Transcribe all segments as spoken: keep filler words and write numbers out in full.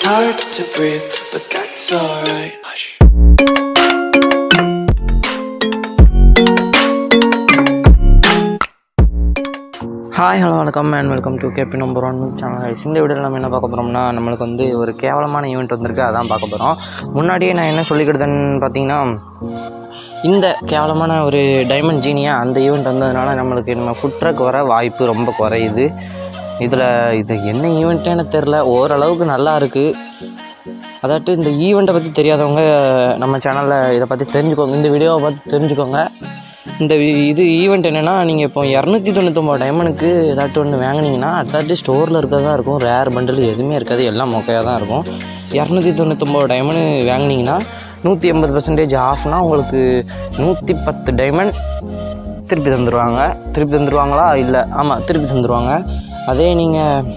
hard to breathe, but that's alright. Hush. Hi hello வணக்கம் and welcome to KB number one channel. இந்த வீடியோவில் நம்ம என்ன பார்க்க போகிறோம்னா, நம்மளுக்கு வந்து ஒரு கேவலமான ஈவெண்ட் வந்திருக்கு, அதான் பார்க்க போகிறோம். முன்னாடியே நான் என்ன சொல்லிக்கிட்டதுன்னு பார்த்தீங்கன்னா, இந்த கேவலமான ஒரு டைமண்ட் ஜீனியா அந்த ஈவெண்ட் வந்ததுனால நம்மளுக்கு நம்ம ஃபுட் ட்ரக் வர வாய்ப்பு ரொம்ப குறையுது. இதில் இது என்ன ஈவெண்ட்டுன்னு தெரில, ஓரளவுக்கு நல்லா இருக்குது. அதாட்டு இந்த ஈவெண்ட்டை பற்றி தெரியாதவங்க நம்ம சேனலில் இதை பற்றி தெரிஞ்சுக்கோங்க, இந்த வீடியோவை பார்த்து தெரிஞ்சுக்கோங்க. இந்த இது ஈவெண்ட் என்னென்னா, நீங்கள் இப்போ இரநூத்தி தொண்ணூத்தொம்பது டைமண்டுக்கு ஏதாட்டும் ஒன்று வாங்கினீங்கன்னா அதாட்டி ஸ்டோரில் இருக்கிறதா இருக்கும், ரேர் பண்டில் எதுவுமே இருக்காது, எல்லாம் மொக்கையாக தான் இருக்கும். இரநூத்தி தொண்ணூத்தொம்பது டைமண்டு வாங்கினீங்கன்னா நூற்றி எண்பது பர்சன்டேஜ் ஆஃப்னா உங்களுக்கு நூற்றி பத்து டைமண்ட் திருப்பி தந்துடுவாங்க. திருப்பி தந்துடுவாங்களா? இல்லை, ஆமாம், திருப்பி தந்துடுவாங்க. அதே நீங்கள்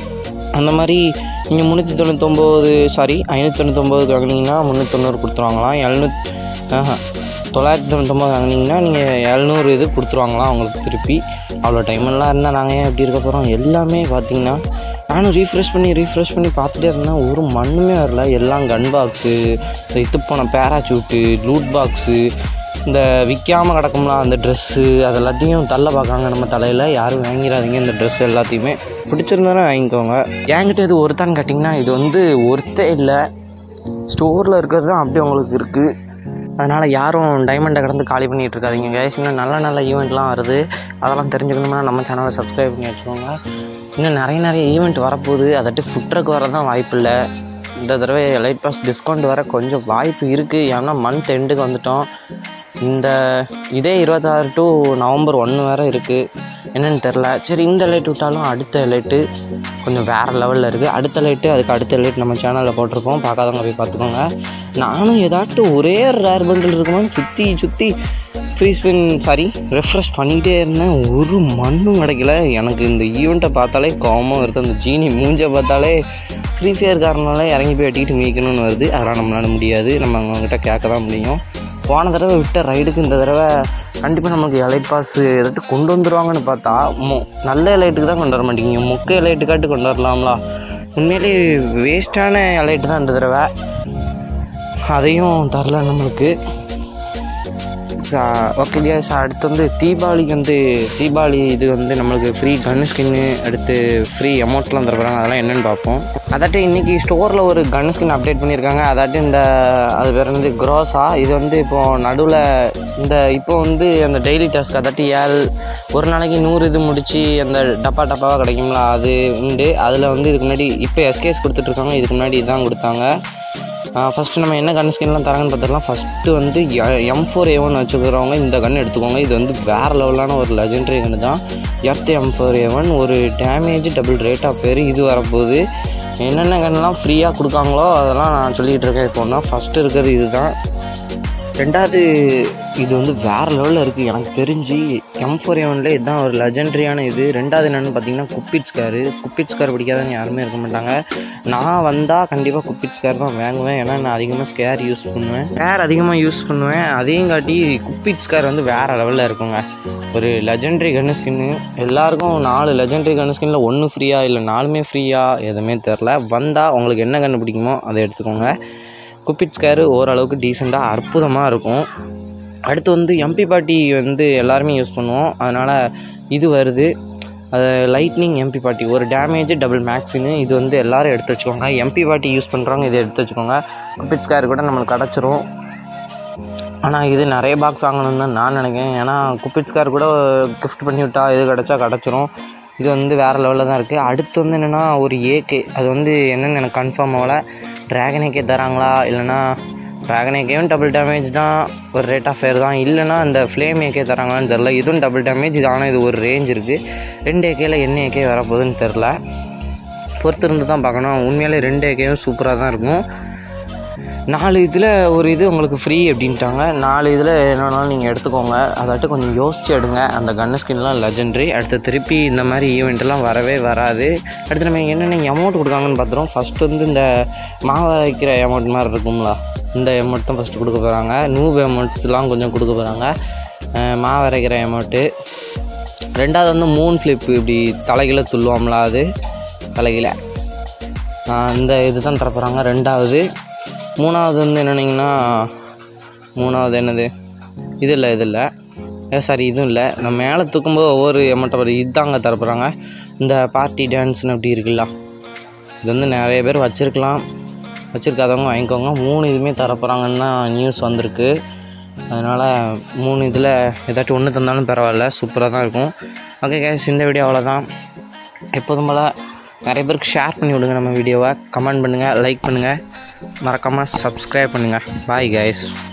அந்த மாதிரி நீங்கள் முந்நூற்றி தொண்ணூத்தொம்பது சாரி ஐநூற்றி தொண்ணூத்தொம்பதுக்கு வாங்கினீங்கன்னா முந்நூற்றி தொண்ணூறு கொடுத்துருவாங்களாம். எழுநூற்றி ஆஹா தொள்ளாயிரத்தி தொண்ணூத்தொம்பது வாங்கினீங்கன்னா நீங்கள் எழுநூறு இது கொடுத்துருவாங்களாம் உங்களுக்கு திருப்பி. அவ்வளோ டைமெல்லாம் இருந்தால் நாங்கள் ஏன் எப்படி இருக்க போகிறோம்? எல்லாமே பார்த்திங்கன்னா நானும் ரீஃப்ரெஷ் பண்ணி ரீஃப்ரெஷ் பண்ணி பார்த்துட்டே இருந்தேன், ஒரு மண்ணுமே வரல. எல்லாம் கன் பாக்ஸு, இந்த இது போன பேராசூட்டு, லூட் பாக்ஸு, இந்த விற்காமல் கிடக்கும்லாம் அந்த ட்ரெஸ்ஸு, அது எல்லாத்தையும் தள்ள பார்க்காங்க நம்ம தலையில். யாரும் வாங்கிடாதீங்க இந்த ட்ரெஸ் எல்லாத்தையுமே. பிடிச்சிருந்தாலும் வாங்கிக்கோங்க. என்கிட்ட இது ஒருத்தான்னு கேட்டிங்கன்னா இது வந்து ஒருத்தே இல்லை, ஸ்டோரில் இருக்கிறது தான் அப்படி உங்களுக்கு இருக்குது. அதனால் யாரும் டைமண்டை கடந்து காலி பண்ணிகிட்டு இருக்காதிங்க கைஸ். இன்னும் நல்ல நல்ல ஈவெண்ட்லாம் வருது, அதெல்லாம் தெரிஞ்சுக்கணும்னா நம்ம சேனலை சப்ஸ்கிரைப் பண்ணி வச்சுக்கோங்க. இன்னும் நிறைய நிறைய ஈவெண்ட் வரப்போகுது, அதாட்டி ஃபுட் ட்ரக் வர தான் வாய்ப்பு இல்லை. இந்த தடவை லைட் பாஸ் டிஸ்கவுண்ட் வர கொஞ்சம் வாய்ப்பு இருக்குது, ஏன்னா மந்த் எண்டுக்கு வந்துட்டோம். இந்த இதே இருபத்தாறு டு நவம்பர் ஒன்று வேறு இருக்குது, என்னென்னு தெரில. சரி, இந்த லைட் விட்டாலும் அடுத்த லைட்டு கொஞ்சம் வேறு லெவலில் இருக்குது. அடுத்த லைட்டு அதுக்கு அடுத்த லைட் நம்ம சேனலில் போட்டிருக்கோம், பார்க்காதவங்க போய் பார்த்துக்கோங்க. நானும் ஏதாட்டும் ஒரே ரேர் பண்டில் இருக்குமான்னு சுற்றி சுற்றி ஃப்ரீ ஸ்பின் சாரி ரெஃப்ரெஷ் பண்ணிக்கிட்டே இருந்தேன், ஒரு மண்ணும் கிடைக்கல. எனக்கு இந்த ஈவெண்ட்டை பார்த்தாலே கோபமாக வருது, அந்த ஜீனி மூஞ்சை பார்த்தாலே ஃப்ரீ ஃபயர் காரணனால இறங்கி போய் வெட்டிக்கிட்டு மீக்கணும்னு வருது. அதெல்லாம் நம்மளால முடியாது, நம்ம அவங்ககிட்ட கேட்க தான் முடியும். போன தடவை விட்ட ரைடுக்கு இந்த தடவை கண்டிப்பாக நமக்கு எலைட் பாஸ் ஏதாட்டும் கொண்டு வந்துடுவாங்கன்னு பார்த்தா மொ நல்ல எலைட்டுக்கு தான் கொண்டு வர மாட்டேங்கிங்க, மொக்க எலைட்டுக்காட்டு கொண்டு வரலாம்லா. உண்மையிலே வேஸ்ட்டான எலைட்டு தான் இந்த தடவை, அதையும் தரல நம்மளுக்கு. ஓகே கேஸ், அடுத்து வந்து தீபாவளிக்கு வந்து தீபாவளி இது வந்து நம்மளுக்கு ஃப்ரீ கன் ஸ்கின்னு, அடுத்து ஃப்ரீ அமௌண்ட்லாம் தரப்படுறாங்க, அதெல்லாம் என்னென்னு பார்ப்போம். அதாட்டி இன்றைக்கி ஸ்டோரில் ஒரு கன் ஸ்கின் அப்டேட் பண்ணியிருக்காங்க, அதாட்டி இந்த அது பேர் வந்து க்ரோஸா. இது வந்து இப்போது நடுவில் இந்த இப்போ வந்து அந்த டெய்லி டாஸ்க், அதாட்டி ஏழு ஒரு நாளைக்கு நூறு இது முடித்து அந்த டப்பா டப்பாவாக கிடைக்கும்ல, அது உண்டு. அதில் வந்து இதுக்கு முன்னாடி இப்போ எஸ்கேஸ் கொடுத்துட்ருக்காங்க, இதுக்கு முன்னாடி இதான் கொடுத்தாங்க. ஃபஸ்ட்டு நம்ம என்ன கன் ஸ்கின்லாம் தராங்கன்னு பார்த்துக்கலாம். ஃபஸ்ட்டு வந்து எம் ஃபோர் ஏ ஒன் வச்சுக்கிறவங்க இந்த கன் எடுத்துக்கோங்க, இது வந்து வேறு லெவலான ஒரு லெஜெண்டரி கன்று தான். Earth M four A one ஒரு damage double rate of fire இது வரப்போகுது. என்னென்ன கன்லாம் ஃப்ரீயாக கொடுக்காங்களோ அதெல்லாம் நான் சொல்லிகிட்டு இருக்கேன். இப்போ ஒன்றா ஃபஸ்ட்டு இருக்கிறது இது தான். ரெண்டாவது இது வந்து வேறு லெவலில் இருக்குது எனக்கு தெரிஞ்சு. எம் ஃபோர் ஏ ஒன்ல இதுதான் ஒரு லெஜெண்டரியான இது. ரெண்டாவது என்னென்னு பார்த்தீங்கன்னா குப்பிட் ஸ்காரு. குப்பிட் ஸ்கார் பிடிக்காதவங்க யாருமே இருக்க மாட்டாங்க. நான் வந்தால் கண்டிப்பாக குப்பிட் ஸ்கார் தான் வாங்குவேன், ஏன்னா நான் அதிகமாக ஸ்கேர் யூஸ் பண்ணுவேன், ஸ்கேர் அதிகமாக யூஸ் பண்ணுவேன். அதையும் காட்டி குப்பிட் ஸ்கார் வந்து வேறு லெவலில் இருக்குங்க. ஒரு லெஜெண்டரி கன்னு ஸ்கின்னு, எல்லாருக்கும் நாலு லெஜெண்டரி கன்னு ஸ்கின்னில் ஒன்று ஃப்ரீயா இல்லை நாலுமே ஃப்ரீயா எதுவுமே தெரில. வந்தால் உங்களுக்கு என்ன கன்று பிடிக்குமோ அதை எடுத்துக்கோங்க. குப்பிட் ஸ்கேரு ஓரளவுக்கு டீசெண்டாக அற்புதமாக இருக்கும். அடுத்து வந்து எம்பி பாட்டி வந்து எல்லாருமே யூஸ் பண்ணுவோம், அதனால் இது வருது. அது லைட்னிங் எம்பி பாட்டி ஒரு டேமேஜ் டபுள் மேக்ஸின்னு, இது வந்து எல்லோரும் எடுத்து வச்சுக்கோங்க. எம்பி பாட்டி யூஸ் பண்ணுறவங்க இதை எடுத்து வச்சுக்கோங்க. குப்பிட் ஸ்கேர் கூட நம்மளுக்கு கிடச்சிரும், ஆனால் இது நிறைய பாக்ஸ் வாங்கணும்னு தான் நான் நினைக்கிறேன். ஏன்னா குப்பிட் ஸ்கேர் கூட கிஃப்ட் பண்ணி விட்டா இது கிடச்சா கிடச்சிரும். இது வந்து வேறு லெவலில் தான் இருக்குது. அடுத்து வந்து என்னென்னா ஒரு ஏகே, அது வந்து என்னென்னு எனக்கு கன்ஃபார்ம் ஆகலை. ட்ராகன் ஏகே தராங்களா, இல்லைனா ட்ராகன் ஏகேவும் டபுள் டேமேஜ் தான், ஒரு ரேட் ஆஃப் ஃபயர் தான், இல்லைனா இந்த ஃப்ளேம் ஏகே தராங்களான்னு தெரில. இதுவும் டபுள் டேமேஜ் இது, ஆனால் இது ஒரு ரேஞ்ச் இருக்குது. ரெண்டு ஏகேயில் என்ன ஏகே வரப்போகுதுன்னு தெரில, பொறுத்து இருந்து தான் பார்க்கணும். உண்மையிலே ரெண்டு ஏகேவும் சூப்பராக தான் இருக்கும். நாலு இதில் ஒரு இது உங்களுக்கு ஃப்ரீ அப்படின்ட்டாங்க. நாலு இதில் என்னன்னாலும் நீங்கள் எடுத்துக்கோங்க, அதாட்டு கொஞ்சம் யோசிச்சு எடுங்க. அந்த கன்னு ஸ்கின்லாம் லெஜெண்டரி. அடுத்து திருப்பி இந்த மாதிரி ஈவெண்ட்லாம் வரவே வராது. அடுத்து நம்ம என்னென்ன அமௌண்ட் கொடுக்காங்கன்னு பார்த்துறோம். ஃபஸ்ட்டு வந்து இந்த மாவை வைக்கிற அமௌண்ட் மாதிரி இருக்கும்ல, இந்த அமௌண்ட் தான் ஃபஸ்ட்டு கொடுக்க போகிறாங்க. நூப் அமௌண்ட்ஸ்லாம் கொஞ்சம் கொடுக்க போகிறாங்க, மாவு வரைக்கிற அமௌண்ட்டு. ரெண்டாவது வந்து மூன் ஃப்ளிப்பு, இப்படி தலைகீழ துள்ளுவோம்ல, அது தலைகீழ இந்த இது தான் தரப்போகிறாங்க. ரெண்டாவது மூணாவது வந்து என்னென்னிங்கன்னா மூணாவது என்னது இது இல்லை இது இல்லை ஏ சாரி இதுவும் இல்லை. நம்ம மேலே தூக்கும்போது ஒவ்வொரு எமௌண்ட்டை வரும். இதுதாங்க தரப்போகிறாங்க. இந்த பார்ட்டி டான்ஸ்னு அப்படி இருக்குல்ல, இது வந்து நிறைய பேர் வச்சுருக்கலாம், வச்சுருக்காதவங்க வாங்கிக்கோங்க. மூணு இதுவுமே தரப்போகிறாங்கன்னு தான் நியூஸ் வந்திருக்கு. அதனால் மூணு இதில் ஏதாச்சும் ஒன்று தந்தாலும் பரவாயில்ல, சூப்பராக தான் இருக்கும். ஓகே கைஸ், இந்த வீடியோ அவ்வளோதான். எப்போதும் போல் நிறைய பேருக்கு ஷேர் பண்ணி விடுங்க நம்ம வீடியோவை, கமெண்ட் பண்ணுங்கள், லைக் பண்ணுங்கள், மறக்காமல் சப்ஸ்கிரைப் பண்ணுங்கள். Bye guys.